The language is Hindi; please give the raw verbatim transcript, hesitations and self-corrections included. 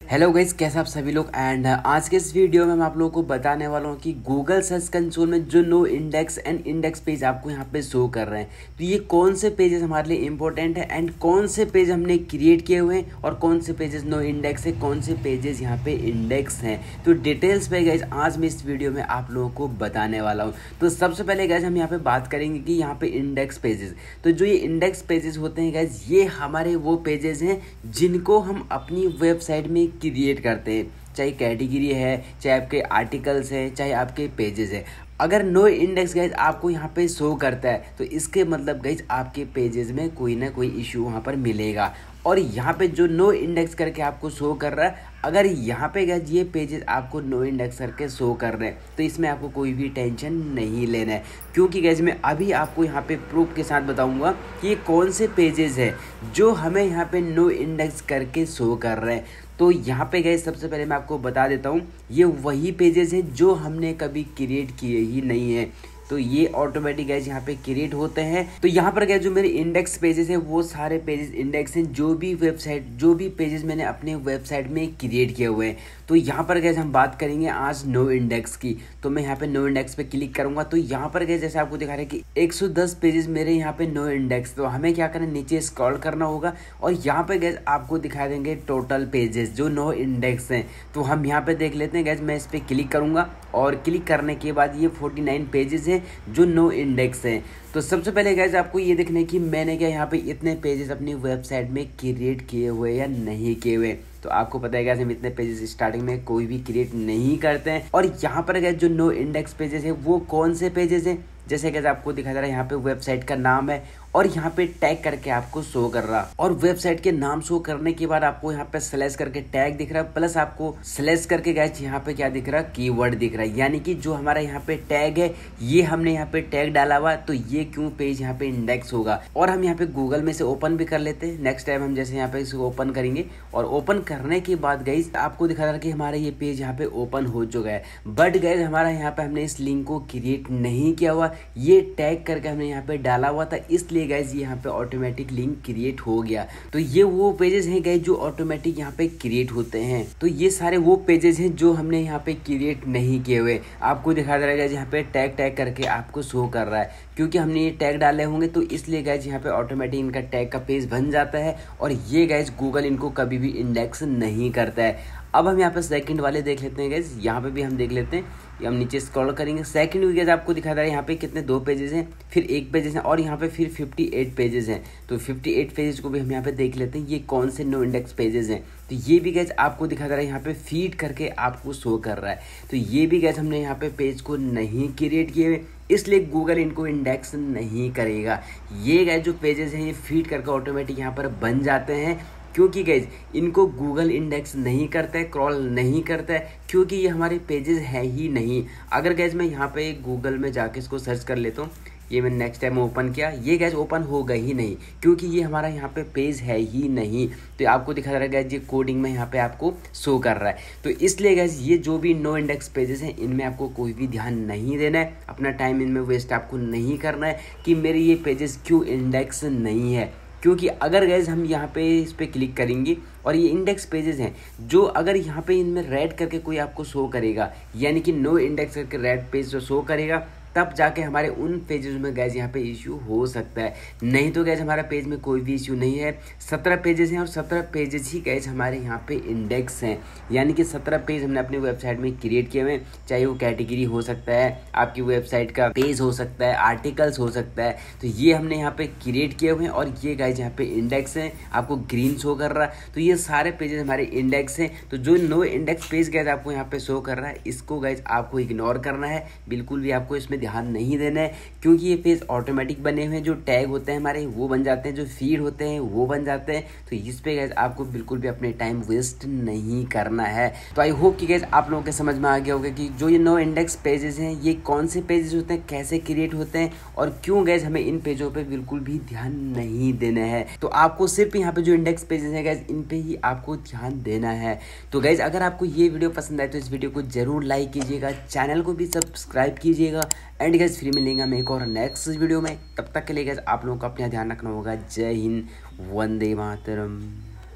हेलो गाइस, कैसे आप सभी लोग। एंड आज के इस वीडियो में मैं आप लोगों को बताने वाला हूँ कि गूगल सर्च कंसोल में जो no index and index page आपको यहाँ पे शो कर रहे हैं, तो ये कौन से पेजेस हमारे लिए इंपॉर्टेंट है एंड कौन से पेज हमने क्रिएट किए हुए हैं और कौन से पेजेस नो इंडेक्स है, कौन से पेजेस यहाँ पे इंडेक्स हैं। तो डिटेल्स पे गाइस आज मैं इस वीडियो में आप लोगों को बताने वाला हूँ। तो सबसे पहले गाइस हम यहाँ पे बात करेंगे कि यहाँ पे इंडेक्स पेजेस, तो जो ये इंडेक्स पेजेस होते हैं गाइस, ये हमारे वो पेजेस हैं जिनको हम अपनी वेबसाइट में क्रिएट करते हैं, चाहे कैटेगरी है, चाहे आपके आर्टिकल्स है, चाहे आपके पेजेस है। अगर नो इंडेक्स गाइज आपको यहाँ पे शो करता है तो इसके मतलब गाइज आपके पेजेस में कोई ना कोई इशू वहाँ पर मिलेगा। और यहाँ पे जो नो इंडेक्स करके आपको शो कर रहा है, अगर यहाँ पे गाइज ये पेजेस आपको नो इंडेक्स करके शो कर रहे हैं तो इसमें आपको कोई भी टेंशन नहीं लेना है, क्योंकि गाइज मैं अभी आपको यहाँ पे प्रूफ के साथ बताऊँगा कि ये कौन से पेजेस है जो हमें यहाँ पे नो इंडेक्स करके शो कर रहे हैं। तो यहाँ पे गाइस सबसे पहले मैं आपको बता देता हूँ, ये वही पेजेस हैं जो हमने कभी क्रिएट किए ही नहीं है, तो ये ऑटोमेटिक गाइस यहाँ पे क्रिएट होते हैं। तो यहाँ पर गाइस जो मेरे इंडेक्स पेजेस हैं वो सारे पेजेस इंडेक्स हैं, जो भी वेबसाइट जो भी पेजेस मैंने अपने वेबसाइट में क्रिएट किए हुए हैं। तो यहाँ पर गाइस हम बात करेंगे आज नो इंडेक्स की। तो मैं यहाँ पे नो इंडेक्स पे क्लिक करूंगा तो यहाँ पर गाइस जैसे आपको दिखा रहा है कि एक सौ दस पेजेस मेरे यहाँ पे नो इंडेक्स। तो हमें क्या करना है, नीचे स्क्रॉल करना होगा और यहाँ पे गाइस आपको दिखा देंगे टोटल पेजेस जो नो इंडेक्स हैं। तो हम यहाँ पे देख लेते हैं गाइस, मैं इस पर क्लिक करूंगा और क्लिक करने के बाद ये उनचास पेजेस हैं जो नो इंडेक्स हैं। तो सबसे पहले गाइस आपको ये देखना है कि मैंने क्या यहाँ पे इतने पेजेस अपनी वेबसाइट में क्रिएट किए हुए या नहीं किए हुए। तो आपको पता है गाइस हम इतने पेजेस स्टार्टिंग में कोई भी क्रिएट नहीं करते हैं। और यहाँ पर गाइस जो नो इंडेक्स पेजेस है वो कौन से पेजेस हैं, जैसे गाइस आपको दिखा दे रहा है यहाँ पे वेबसाइट का नाम है और यहाँ पे टैग करके आपको शो कर रहा, और वेबसाइट के नाम शो करने के बाद आपको यहाँ पे स्लैश करके टैग दिख रहा है, प्लस आपको स्लैश करके गाइस यहाँ पे क्या दिख रहा है, कीवर्ड दिख रहा है। यानी कि जो हमारा यहाँ पे टैग है ये हमने यहाँ पे टैग डाला हुआ, तो ये क्यों पेज यहाँ पे इंडेक्स होगा। और हम यहाँ पे गूगल में से ओपन भी कर लेते हैं। नेक्स्ट टाइम हम जैसे यहाँ पे इसको ओपन करेंगे और ओपन करने के बाद गाइस आपको दिखा रहा है कि हमारा ये पेज यहाँ पे ओपन हो चुका है। बट गाइस हमारा यहाँ पे हमने इस लिंक को क्रिएट नहीं किया हुआ, ये टैग करके हमने यहाँ पे डाला हुआ था, इसलिए गाइस ये यहाँ पे ऑटोमेटिक लिंक क्रिएट हो गया। तो ये वो पेजेस हैं गाइस जो ऑटोमेटिक यहाँ पे क्रिएट होते हैं। तो ये सारे वो पेजेस हैं जो हमने यहाँ पे क्रिएट नहीं किए हुए। आपको दिखा दे रहा है गाइस यहाँ पे टैग टैग करके आपको शो कर रहा है, क्योंकि हमने ये टैग डाले होंगे तो इसलिए गाइस यहाँ पे ऑटोमेटिक इनका टैग का पेज बन जाता है और ये गाइस गूगल इनको कभी भी इंडेक्स नहीं करता है। अब हम यहाँ पे सेकंड वाले देख लेते हैं गाइस, यहाँ पे भी हम देख लेते हैं। हम नीचे स्क्रॉल करेंगे, सेकंड वीडियो आपको दिखा रहा है यहाँ पे कितने दो पेजेस हैं, फिर एक पेजेस हैं और यहाँ पे फिर अट्ठावन पेजेस हैं। तो अट्ठावन पेजेस को भी हम यहाँ पे देख लेते हैं, ये कौन से नो इंडेक्स पेजेस हैं। तो ये भी गाइस आपको दिखा रहा है यहाँ पे फीड करके आपको शो कर रहा है। तो ये भी गाइस हमने यहाँ पे पेज को नहीं क्रिएट किए हुए, इसलिए गूगल इनको इंडेक्स नहीं करेगा। ये गाइस जो पेजेस हैं ये फीड करके ऑटोमेटिक यहाँ पर बन जाते हैं, क्योंकि गाइज इनको गूगल इंडेक्स नहीं करता है, क्रॉल नहीं करता है, क्योंकि ये हमारे पेजेस है ही नहीं। अगर गाइज मैं यहाँ पे गूगल में जाके इसको सर्च कर लेता हूँ, ये मैंने नेक्स्ट टाइम ओपन किया, ये गैस ओपन होगा ही नहीं, क्योंकि ये हमारा यहाँ पे पेज है ही नहीं। तो आपको दिखा रहा है गैस ये कोडिंग में यहाँ पे आपको शो कर रहा है। तो इसलिए गैस ये जो भी नो इंडेक्स पेजेस हैं इनमें आपको कोई भी ध्यान नहीं देना है, अपना टाइम इनमें वेस्ट आपको नहीं करना है कि मेरे ये पेजेस क्यों इंडेक्स नहीं है। क्योंकि अगर गैस हम यहाँ पे इस पर क्लिक करेंगे और ये इंडेक्स पेजेस हैं जो अगर यहाँ पे इनमें रेड करके कोई आपको शो करेगा, यानी कि नो इंडेक्स करके रेड पेज जो शो करेगा, तब जाके हमारे उन पेजेस में गैस यहाँ पे इश्यू हो सकता है। नहीं तो गैस हमारा पेज में कोई भी इश्यू नहीं है। सत्रह पेजेस हैं और सत्रह पेजेस ही गैस हमारे यहाँ पे इंडेक्स हैं, यानी कि सत्रह पेज हमने अपनी वेबसाइट में क्रिएट किए हुए, चाहे वो कैटेगरी हो सकता है, आपकी वेबसाइट का पेज हो सकता है, आर्टिकल्स हो सकता है। तो ये हमने यहाँ पे क्रिएट किए हुए हैं और ये गैस यहाँ पे इंडेक्स हैं, आपको ग्रीन शो कर रहा है। तो ये सारे पेजेस हमारे इंडेक्स हैं। तो जो नो इंडेक्स पेज गैस आपको यहाँ पे शो कर रहा है, इसको गैस आपको इग्नोर करना है, बिल्कुल भी आपको इसमें ध्यान नहीं देना है, क्योंकि ये पेज ऑटोमेटिक बने हुए हैं। जो टैग होते हैं हमारे वो बन जाते हैं, जो फीड होते हैं वो बन जाते हैं। तो इस पे गाइस आपको बिल्कुल भी अपने टाइम वेस्ट नहीं करना है। तो आई होप कि गाइस आप लोगों के समझ में आ गया होगा कि जो ये नो इंडेक्स पेजेस हैं ये कौन से पेजेस होते हैं, कैसे क्रिएट होते हैं और क्यों गाइस हमें इन पेजों पे बिल्कुल भी ध्यान नहीं देना है। तो आपको सिर्फ यहाँ पे जो इंडेक्स पेजेस हैं गाइस इन पे ही आपको ध्यान देना है। तो गाइस अगर आपको ये वीडियो पसंद आए तो इस वीडियो को जरूर लाइक कीजिएगा, चैनल को भी सब्सक्राइब कीजिएगा एंड गाइस फिर मिलेंगे हम एक और नेक्स्ट वीडियो में। तब तक के लिए गाइस आप लोगों को अपना ध्यान रखना होगा। जय हिंद, वंदे मातरम।